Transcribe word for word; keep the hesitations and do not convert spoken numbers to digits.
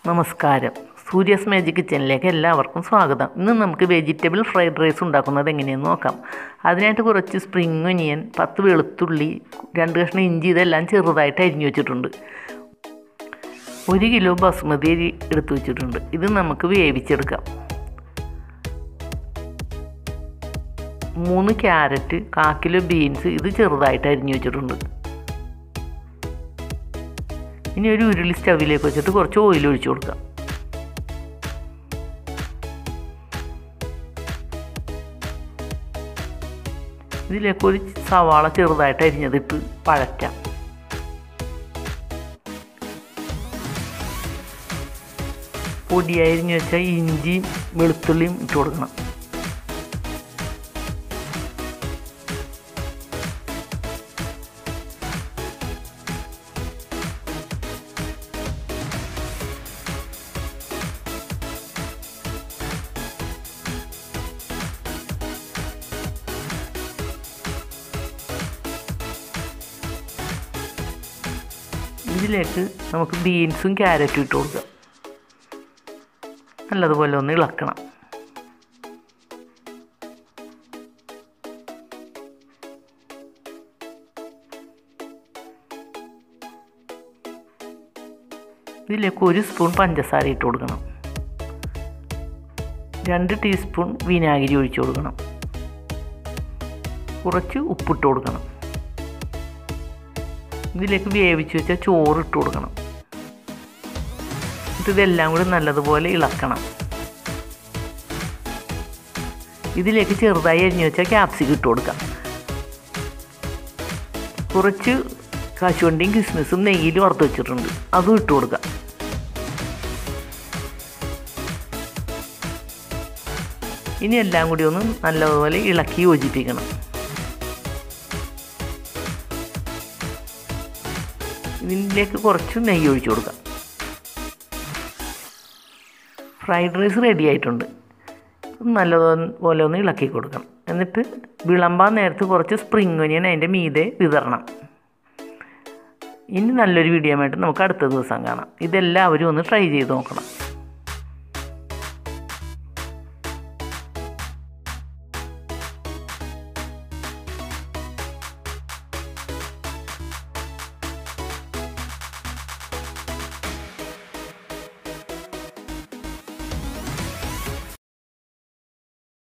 നമസ്കാരം. സൂര്യസ് മാജിക് കിച്ചണിലേക്ക് എല്ലാവർക്കും സ്വാഗതം. ഇന്ന് നമുക്ക് വെജിറ്റബിൾ ഫ്രൈഡ് റൈസ് ഉണ്ടാക്കുന്നത് എങ്ങനെയെന്ന് നോക്കാം. അതിനായിട്ട് കുറച്ച് സ്പ്രിംഗ് ഒനിയൻ, പത്ത് വെളുത്തുള്ളി, രണ്ട് കഷ്ണം ഇഞ്ചി ഇതെല്ലാം ചെറുതായിട്ട് അരിഞ്ഞു വെച്ചിട്ടുണ്ട്. ഒരു കിലോ ബസുമതി അരി എടുത്തു വെച്ചിട്ടുണ്ട്. ഇത് നമുക്ക് വേവിച്ചെടുക്കാം. മൂന്ന് ക്യാരറ്റ്, കാൽ കിലോ ബീൻസ് ഇത് ചെറുതായിട്ട് അരിഞ്ഞു വെച്ചിട്ടുണ്ട്. ഇനി ഒരു ഉരുളി സ്റ്റവിലേക്ക് വെച്ചിട്ട് കുറച്ച് ഓയിൽ ഒഴിച്ചു കൊടുക്കാം. ഇതിലേക്ക് ഒരു സവാള ചെറുതായിട്ട് അരിഞ്ഞതിട്ട് വഴറ്റാം. പൊടിയായി അരിഞ്ഞു വെച്ചാൽ ഇഞ്ചിയും വെളുത്തുള്ളിയും ഇട്ട് കൊടുക്കണം. ഇതിലേക്ക് നമുക്ക് ബീൻസും ക്യാരറ്റും ഇട്ട് കൊടുക്കാം. നല്ലതുപോലെ ഒന്ന് ഇളക്കണം. ഇതിലേക്ക് ഒരു സ്പൂൺ പഞ്ചസാര ഇട്ട് കൊടുക്കണം. രണ്ട് ടീസ്പൂൺ വിനാഗിരി ഒഴിച്ചു കൊടുക്കണം. കുറച്ച് ഉപ്പിട്ട് കൊടുക്കണം. ഇതിലേക്ക് വേവിച്ച് വെച്ചാൽ ചോറ് ഇട്ട് കൊടുക്കണം. എന്നിട്ട് ഇതെല്ലാം കൂടി നല്ലതുപോലെ ഇളക്കണം. ഇതിലേക്ക് ചെറുതായി അരിഞ്ഞു വെച്ചാൽ ക്യാപ്സിക്കം ഇട്ട് കൊടുക്കാം. കുറച്ച് കശുവണ്ടിയും കിസ്മിസും നെയ്യിൽ വറുത്ത് വെച്ചിട്ടുണ്ട്, അതും ഇട്ട് കൊടുക്കാം. ഇനി എല്ലാം കൂടി ഒന്ന് നല്ലതുപോലെ ഇളക്കി യോജിപ്പിക്കണം. ഇതിലേക്ക് കുറച്ച് നെയ്യ് ഒഴിച്ചു കൊടുക്കാം. ഫ്രൈഡ് റൈസ് റെഡി ആയിട്ടുണ്ട്. നല്ലതുപോലെ ഒന്ന് ഇളക്കി കൊടുക്കണം. എന്നിട്ട് വിളമ്പാൻ നേരത്ത് കുറച്ച് സ്പ്രിംഗ് ഒനിയൻ അതിൻ്റെ മീതെ വിതറണം. ഇനി നല്ലൊരു വീഡിയോ ആയിട്ട് നമുക്ക് അടുത്ത ദിവസം കാണാം. ഇതെല്ലാവരും ഒന്ന് ട്രൈ ചെയ്ത് നോക്കണം.